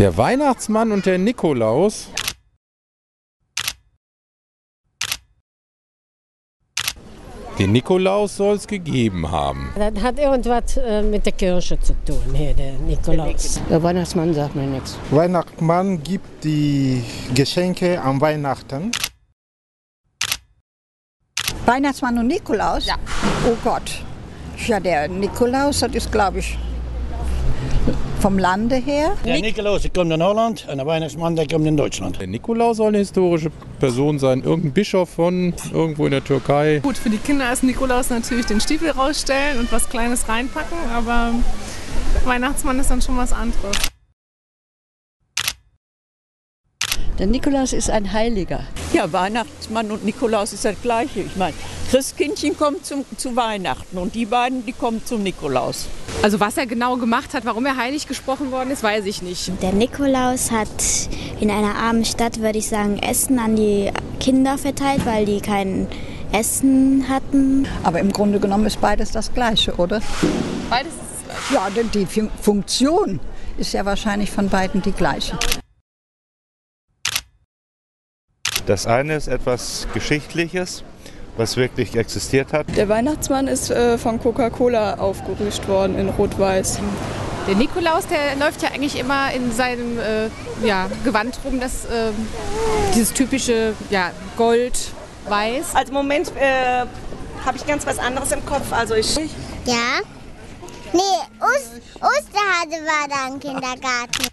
Der Weihnachtsmann und der Nikolaus. Den Nikolaus soll es gegeben haben. Das hat irgendwas mit der Kirche zu tun, hier, der Nikolaus. Der Weihnachtsmann sagt mir nichts. Weihnachtsmann gibt die Geschenke am Weihnachten. Weihnachtsmann und Nikolaus? Ja. Oh Gott. Ja, der Nikolaus, das ist, glaube ich, vom Lande her. Der Nikolaus, der kommt in Holland und der Weihnachtsmann, der kommt in Deutschland. Der Nikolaus soll eine historische Person sein, irgendein Bischof von irgendwo in der Türkei. Gut, für die Kinder ist Nikolaus natürlich den Stiefel rausstellen und was Kleines reinpacken, aber Weihnachtsmann ist dann schon was anderes. Der Nikolaus ist ein Heiliger. Ja, Weihnachtsmann und Nikolaus ist das Gleiche. Ich meine, Christkindchen kommt zu Weihnachten und die beiden, die kommen zum Nikolaus. Also was er genau gemacht hat, warum er heilig gesprochen worden ist, weiß ich nicht. Der Nikolaus hat in einer armen Stadt, würde ich sagen, Essen an die Kinder verteilt, weil die kein Essen hatten. Aber im Grunde genommen ist beides das Gleiche, oder? Beides ist das Gleiche. Ja, die Funktion ist ja wahrscheinlich von beiden die gleiche. Das eine ist etwas Geschichtliches, was wirklich existiert hat. Der Weihnachtsmann ist von Coca-Cola aufgerüscht worden in Rot-Weiß. Der Nikolaus, der läuft ja eigentlich immer in seinem Gewand rum, dieses typische Gold-Weiß. Also im Moment habe ich ganz was anderes im Kopf. Ja? Nee, Osterhase war da im Kindergarten.